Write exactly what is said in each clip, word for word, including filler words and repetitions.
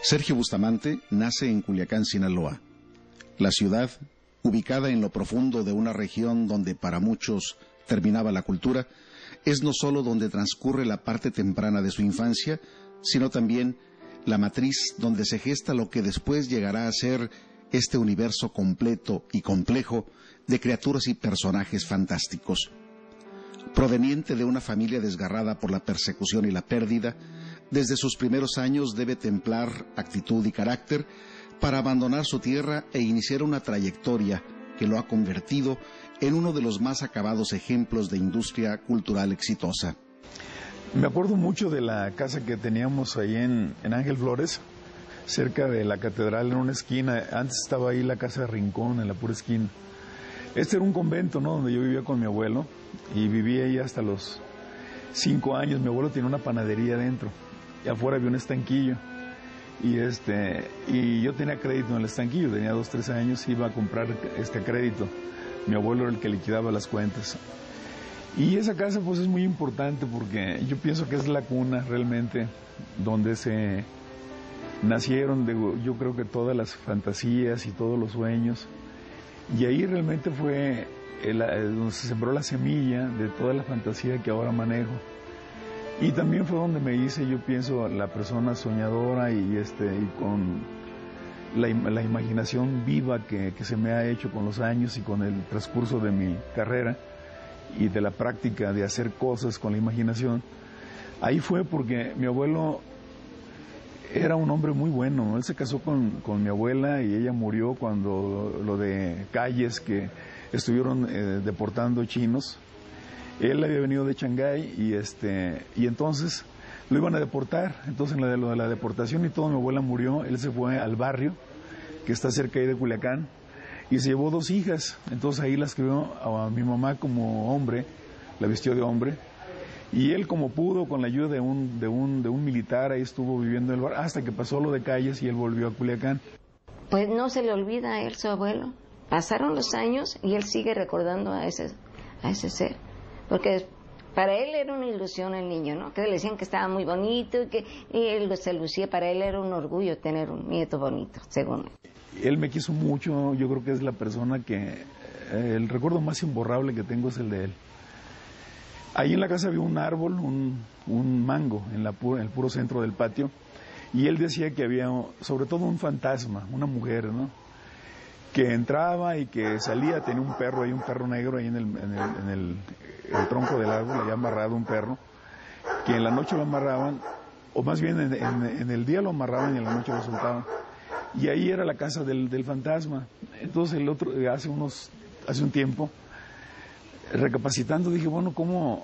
Sergio Bustamante nace en Culiacán, Sinaloa. La ciudad, ubicada en lo profundo de una región donde para muchos terminaba la cultura, es no solo donde transcurre la parte temprana de su infancia, sino también la matriz donde se gesta lo que después llegará a ser este universo completo y complejo de criaturas y personajes fantásticos. Proveniente de una familia desgarrada por la persecución y la pérdida, desde sus primeros años debe templar actitud y carácter para abandonar su tierra e iniciar una trayectoria que lo ha convertido en uno de los más acabados ejemplos de industria cultural exitosa. Me acuerdo mucho de la casa que teníamos ahí en, en Ángel Flores, cerca de la catedral, en una esquina. Antes estaba ahí la casa de Rincón, en la pura esquina. Este era un convento, ¿no?, donde yo vivía con mi abuelo, y viví ahí hasta los cinco años. Mi abuelo tenía una panadería adentro, y afuera había un estanquillo, y este y yo tenía crédito en el estanquillo, tenía dos, tres años, iba a comprar este crédito. Mi abuelo era el que liquidaba las cuentas. Y esa casa pues es muy importante porque yo pienso que es la cuna realmente donde se nacieron, de, yo creo que todas las fantasías y todos los sueños. Y ahí realmente fue el, el, donde se sembró la semilla de toda la fantasía que ahora manejo. Y también fue donde me hice, yo pienso, la persona soñadora y, este, y con la, la imaginación viva que, que se me ha hecho con los años y con el transcurso de mi carrera y de la práctica de hacer cosas con la imaginación. Ahí fue porque mi abuelo era un hombre muy bueno. Él se casó con, con mi abuela y ella murió cuando lo de Calles, que estuvieron eh, deportando chinos. Él había venido de Shanghái y este y entonces lo iban a deportar. Entonces en lo de, lo de la deportación y todo, mi abuela murió. Él se fue al barrio que está cerca ahí de Culiacán y se llevó dos hijas. Entonces ahí las crió a mi mamá como hombre, la vistió de hombre, y él como pudo, con la ayuda de un de un de un militar, ahí estuvo viviendo en el barrio hasta que pasó lo de Calles y él volvió a Culiacán. Pues no se le olvida a él su abuelo. Pasaron los años y él sigue recordando a ese a ese ser. Porque para él era una ilusión el niño, ¿no? Que le decían que estaba muy bonito y que y él se lucía. Para él era un orgullo tener un nieto bonito, según él. Él me quiso mucho. Yo creo que es la persona que... Eh, el recuerdo más imborrable que tengo es el de él. Ahí en la casa había un árbol, un, un mango, en, la pura, en el puro centro del patio. Y él decía que había, sobre todo, un fantasma, una mujer, ¿no?, que entraba y que salía. Tenía un perro ahí, un perro negro ahí en el, en el, en el, el tronco del árbol, había amarrado un perro, que en la noche lo amarraban, o más bien en, en, en el día lo amarraban y en la noche lo soltaban. Y ahí era la casa del, del fantasma. Entonces el otro, hace unos, hace un tiempo, recapacitando, dije, bueno, ¿cómo,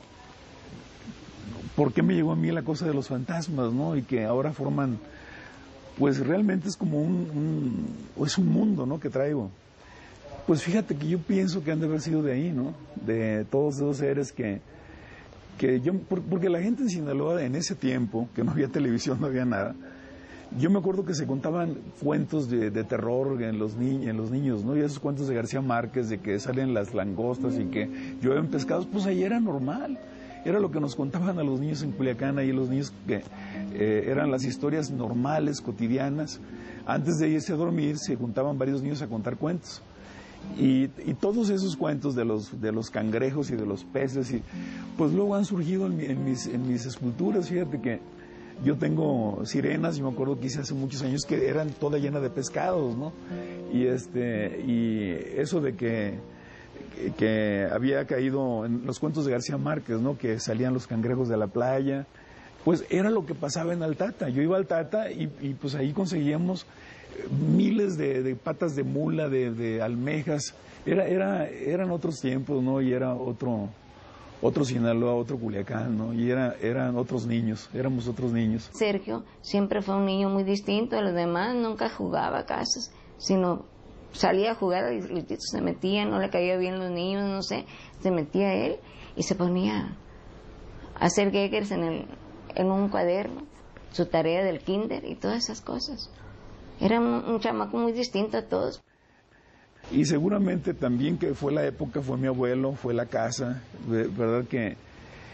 por qué me llegó a mí la cosa de los fantasmas, ¿no? Y que ahora forman, pues realmente es como un, un, es un mundo, ¿no?, que traigo. Pues fíjate que yo pienso que han de haber sido de ahí, ¿no?, de todos esos seres que, que yo, porque la gente en Sinaloa en ese tiempo, que no había televisión, no había nada, yo me acuerdo que se contaban cuentos de, de terror en los, ni, en los niños, ¿no? Y esos cuentos de García Márquez, de que salen las langostas y que llueven pescados, pues ahí era normal. Era lo que nos contaban a los niños en Culiacán, ahí los niños que eh, eran las historias normales, cotidianas. Antes de irse a dormir se juntaban varios niños a contar cuentos. Y, y todos esos cuentos de los, de los cangrejos y de los peces, y, pues luego han surgido en, mi, en, mis, en mis esculturas. Fíjate que yo tengo sirenas, y me acuerdo que hice hace muchos años que eran toda llena de pescados, ¿no? Y, este, y eso de que... que había caído en los cuentos de García Márquez, ¿no?, que salían los cangrejos de la playa, pues era lo que pasaba en Altata. Yo iba a Altata y, y pues ahí conseguíamos miles de, de patas de mula, de, de almejas. Era, era, eran otros tiempos, ¿no? Y era otro, otro Sinaloa, otro Culiacán, ¿no? Y era, eran otros niños, éramos otros niños. Sergio siempre fue un niño muy distinto a los demás, nunca jugaba a casas, sino salía a jugar, y se metía, no le caía bien los niños, no sé, se metía él y se ponía a hacer geigers en, el, en un cuaderno, su tarea del kinder y todas esas cosas. Era un, un chamaco muy distinto a todos. Y seguramente también que fue la época, fue mi abuelo, fue la casa, ¿verdad?, que,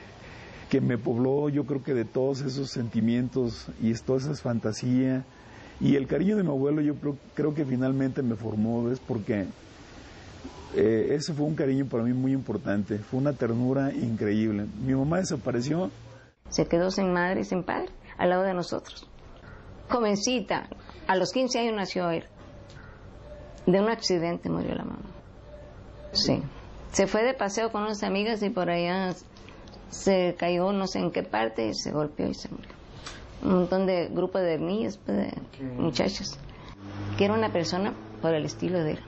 que me pobló, yo creo que de todos esos sentimientos y todas esas fantasías. Y el cariño de mi abuelo yo creo, creo que finalmente me formó, ¿ves? Porque eh, ese fue un cariño para mí muy importante, fue una ternura increíble. Mi mamá desapareció. Se quedó sin madre y sin padre, al lado de nosotros. Jovencita, a los quince años nació él. De un accidente murió la mamá. Sí. Se fue de paseo con unas amigas y por allá se cayó no sé en qué parte y se golpeó y se murió. Un montón de grupo de niños, de muchachos, que era una persona por el estilo de él.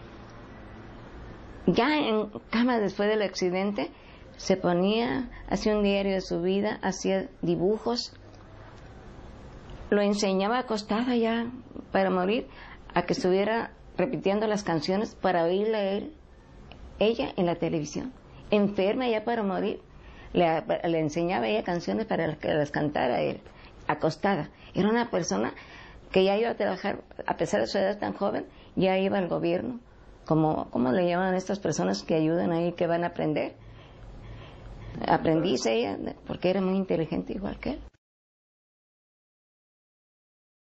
Ya en cama después del accidente se ponía, hacía un diario de su vida, hacía dibujos, lo enseñaba acostada ya para morir, a que estuviera repitiendo las canciones para oírle a él, ella en la televisión, enferma ya para morir, le, le enseñaba a ella canciones para que las cantara él, acostada. Era una persona que ya iba a trabajar, a pesar de su edad tan joven, ya iba al gobierno, como, ¿cómo le llaman a estas personas que ayudan ahí, que van a aprender? Aprendiz ella, porque era muy inteligente igual que él.